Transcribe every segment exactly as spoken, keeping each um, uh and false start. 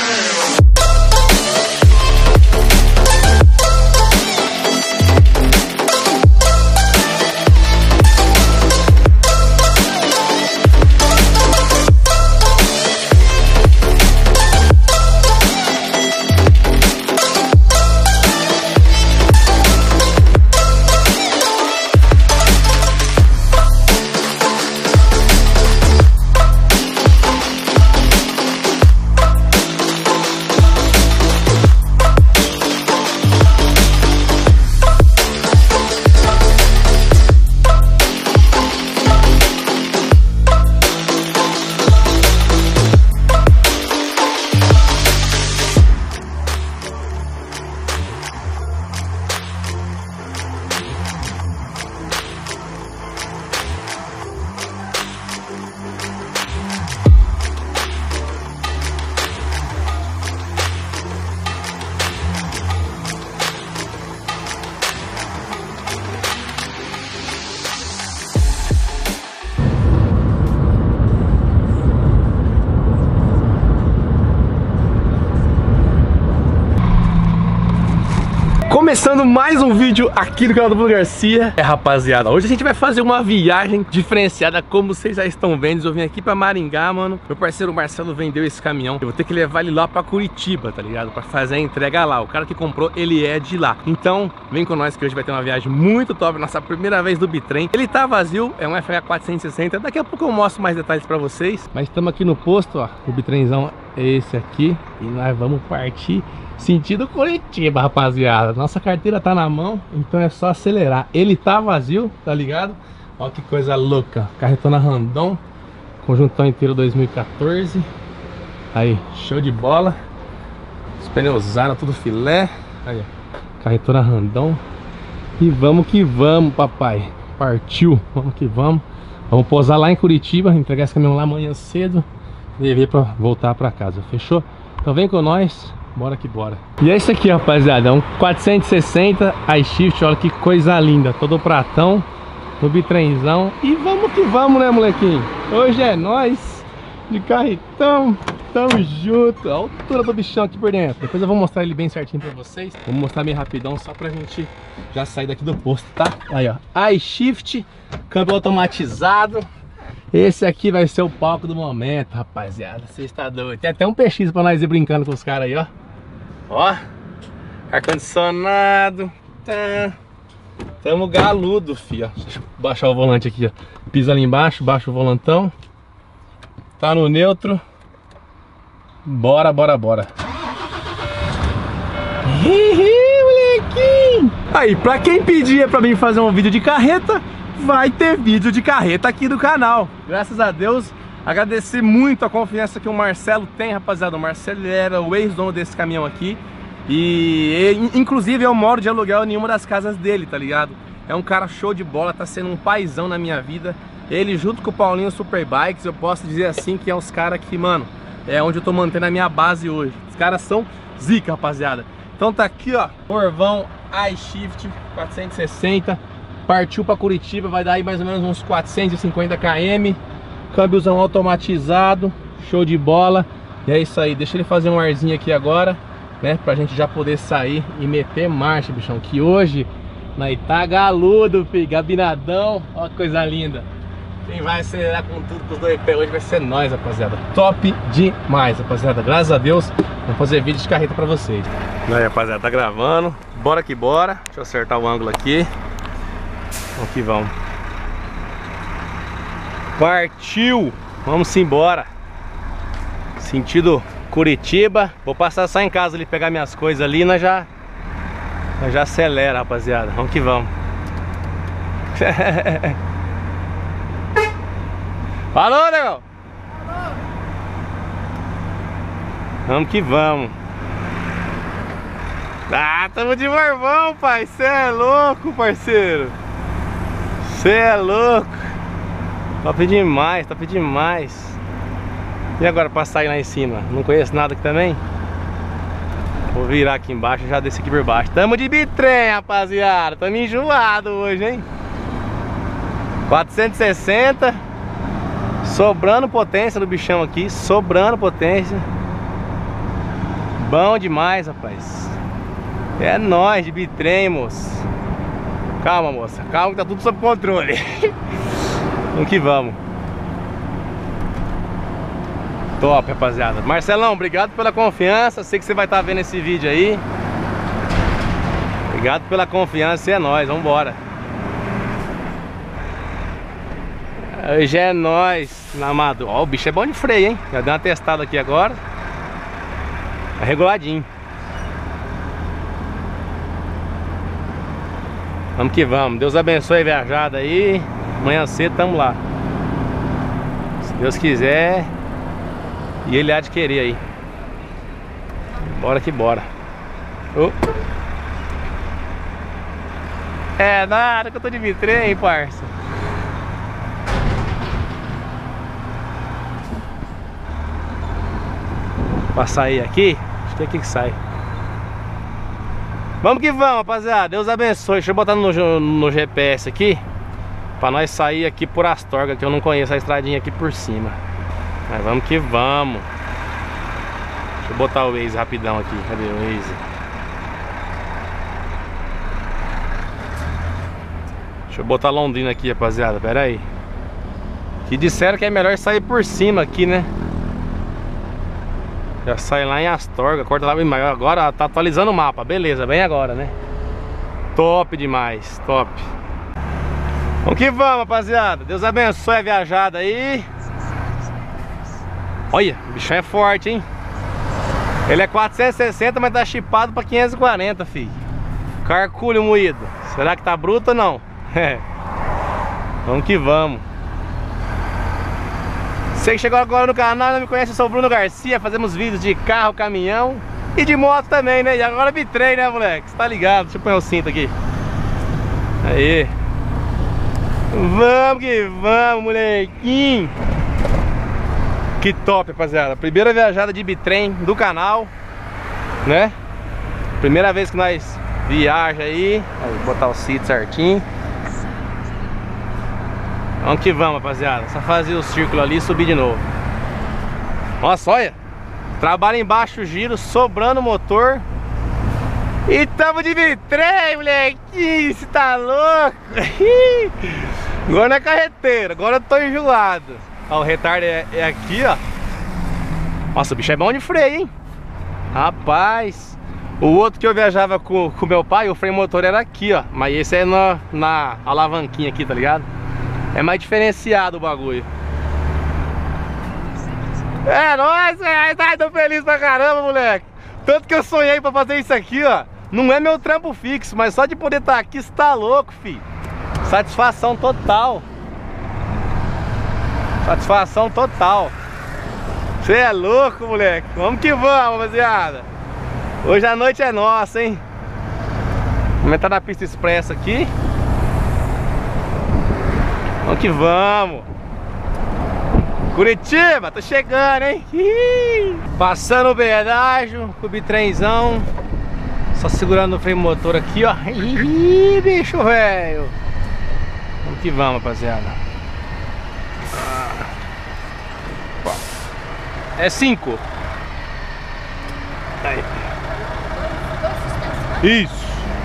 Começando mais um vídeo aqui do canal do Bruno Garcia. É, rapaziada, hoje a gente vai fazer uma viagem diferenciada, como vocês já estão vendo. Eu vim aqui pra Maringá, mano. Meu parceiro Marcelo vendeu esse caminhão. Eu vou ter que levar ele lá pra Curitiba, tá ligado? Pra fazer a entrega lá. O cara que comprou, ele é de lá. Então, vem com nós que hoje vai ter uma viagem muito top. Nossa primeira vez do bitrem. Ele tá vazio, é um F H quatrocentos e sessenta. Daqui a pouco eu mostro mais detalhes pra vocês. Mas estamos aqui no posto, ó. O bitrenzão é esse aqui. E nós vamos partir sentido Curitiba, rapaziada. Nossa carteira tá na mão, então é só acelerar. Ele tá vazio, tá ligado? Ó que coisa louca. Carretona Randon, conjuntão inteiro dois mil e quatorze. Aí, show de bola. Os pneus usaram, tudo filé. Aí, carretona Randon. E vamos que vamos, papai. Partiu, vamos que vamos. Vamos pousar lá em Curitiba, entregar esse caminhão lá amanhã cedo e vir pra voltar pra casa, fechou? Então vem com nós. Bora que bora. E é isso aqui, rapaziada, é um quatrocentos e sessenta iShift. Olha que coisa linda, todo pratão no bitrenzão. E vamos que vamos, né, molequinho? Hoje é nós de carretão. Tamo junto. A altura do bichão aqui por dentro. Depois eu vou mostrar ele bem certinho pra vocês. Vou mostrar bem rapidão, só pra gente já sair daqui do posto, tá? Aí, ó, iShift, câmbio automatizado. Esse aqui vai ser o palco do momento, rapaziada. Você está doido. Tem até um P X pra nós ir brincando com os caras aí, ó. Ó, ar-condicionado. Tá. Tamo galudo, filho. Deixa eu baixar o volante aqui, ó. Pisa ali embaixo, baixa o volantão. Tá no neutro. Bora, bora, bora. Hihi, molequinho. Aí, pra quem pedia pra mim fazer um vídeo de carreta, vai ter vídeo de carreta aqui do canal. Graças a Deus, agradecer muito a confiança que o Marcelo tem, rapaziada. O Marcelo era o ex-dono desse caminhão aqui. E inclusive eu moro de aluguel em uma das casas dele, tá ligado? É um cara show de bola, tá sendo um paizão na minha vida. Ele junto com o Paulinho Superbikes, eu posso dizer assim que é os caras que, mano, é onde eu tô mantendo a minha base hoje. Os caras são zica, rapaziada. Então tá aqui, ó, Corvão iShift quatrocentos e sessenta. Partiu para Curitiba, vai dar aí mais ou menos uns quatrocentos e cinquenta quilômetros. Câmbiozão automatizado, show de bola. E é isso aí, deixa ele fazer um arzinho aqui agora, né? Pra gente já poder sair e meter marcha, bichão. Que hoje, nós tá galudo, filho, gabinadão. Ó que coisa linda. Quem vai acelerar com tudo com os dois pés hoje vai ser nós, rapaziada. Top demais, rapaziada. Graças a Deus, vamos fazer vídeo de carreta pra vocês. Aí, rapaziada, tá gravando. Bora que bora. Deixa eu acertar o ângulo aqui. Vamos que vamos. Partiu! Vamos embora. Sentido Curitiba. Vou passar só em casa ali, pegar minhas coisas ali. Nós já, nós já acelera, rapaziada. Vamos que vamos. Falou, negão! Vamos que vamos. Ah, tamo de marvão, pai. Cê é louco, parceiro. Você é louco. Top demais, top demais. E agora pra sair lá em cima? Não conheço nada aqui também. Vou virar aqui embaixo e já descer aqui por baixo. Tamo de bitrem, rapaziada. Tamo enjoado hoje, hein? quatrocentos e sessenta. Sobrando potência no bichão aqui. Sobrando potência. Bom demais, rapaz. É nóis de bitrem, moço. Calma, moça, calma que tá tudo sob controle. Vamos que vamos. Top, rapaziada. Marcelão, obrigado pela confiança. Sei que você vai estar vendo esse vídeo aí. Obrigado pela confiança, é nóis, vambora. Hoje é nóis, na Amado. Ó, o bicho é bom de freio, hein? Já deu uma testada aqui agora. Tá reguladinho. Vamos que vamos. Deus abençoe a viajada aí. Amanhã cedo tamo lá. Se Deus quiser. E Ele há de querer aí. Bora que bora. Oh. É nada que eu tô de bitrem, parça. Pra sair aqui, acho que é aqui que sai. Vamos que vamos, rapaziada. Deus abençoe. Deixa eu botar no, no G P S aqui, pra nós sair aqui por Astorga, que eu não conheço a estradinha aqui por cima. Mas vamos que vamos. Deixa eu botar o Waze rapidão aqui. Cadê o Waze? Deixa eu botar Londrina aqui, rapaziada. Pera aí. Que disseram que é melhor sair por cima aqui, né? Já sai lá em Astorga, corta lá bem maior. Agora tá atualizando o mapa, beleza, bem agora, né? Top demais, top. Vamos que vamos, rapaziada. Deus abençoe a viajada aí. Olha, o bichão é forte, hein? Ele é quatrocentos e sessenta, mas tá chipado pra quinhentos e quarenta, filho. Carculho moído. Será que tá bruto ou não? Vamos que vamos. Você que chegou agora no canal e não me conhece, eu sou o Bruno Garcia. Fazemos vídeos de carro, caminhão e de moto também, né? E agora bitrem, né, moleque? Você tá ligado? Deixa eu pôr o cinto aqui. Aí. Vamos que vamos, molequinho. Que top, rapaziada. Primeira viajada de bitrem do canal, né? Primeira vez que nós viaja aí. Aí, botar o cinto certinho. Vamos que vamos, rapaziada. Só fazer o círculo ali e subir de novo. Nossa, olha. Trabalho embaixo, giro, sobrando o motor. E tamo de bitrem, moleque. Você tá louco? Agora não é carreteira. Agora eu tô enjoado. Ó, o retardo é, é aqui, ó. Nossa, o bicho é bom de freio, hein? Rapaz. O outro que eu viajava com o meu pai, o freio motor era aqui, ó. Mas esse é na, na alavanquinha aqui, tá ligado? É mais diferenciado o bagulho. É nóis, velho. Tá, tô feliz pra caramba, moleque. Tanto que eu sonhei pra fazer isso aqui, ó. Não é meu trampo fixo, mas só de poder estar aqui, você tá louco, filho. Satisfação total. Satisfação total. Você é louco, moleque. Vamos que vamos, rapaziada. Hoje a noite é nossa, hein. Vamos entrar na pista expressa aqui. Vamos que vamos. Curitiba, tô chegando, hein? Passando o pedágio com o bitrenzão. Só segurando o freio motor aqui, ó. Ih, bicho velho. Vamos que vamos, rapaziada. É cinco. Aí. Isso.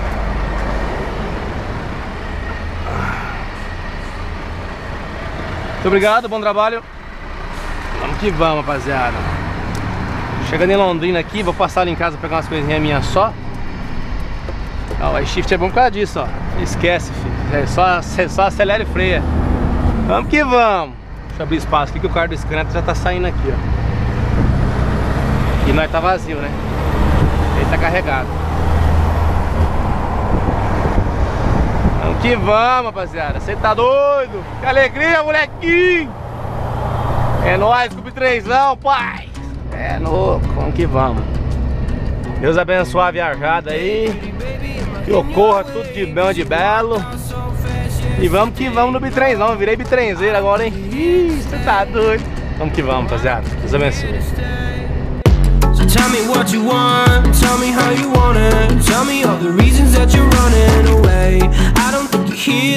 Muito obrigado, bom trabalho. Vamos que vamos, rapaziada. Chegando em Londrina aqui, vou passar ali em casa pegar umas coisinhas minhas só. Ó, o iShift é bom por causa disso, ó. Esquece, filho. É só, é só acelera e freia. Vamos que vamos. Deixa eu abrir espaço aqui que o carro do Scranton já tá saindo aqui, ó. E nós tá vazio, né? Ele tá carregado. Vamos que vamos, rapaziada. Você tá doido? Que alegria, molequinho! É nóis, com o bitrenzão, pai! É louco, vamos que vamos. Deus abençoe a viajada aí. Que ocorra tudo de bom, de belo. E vamos que vamos no bitrenzão. Eu virei bitrenzeiro agora, hein? Ih, você tá doido. Vamos que vamos, rapaziada. Deus abençoe. Tell me what you want, tell me how you want it. Tell me all the reasons that you're running away. I don't think you hear